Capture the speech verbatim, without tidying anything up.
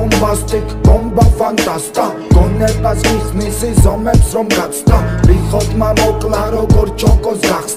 bombastic, bomba fantasta გონებას გიხსნის ზომებს რომ გაცდა რიხოთ მამოკლა როგორ ჩოკოს გახსნა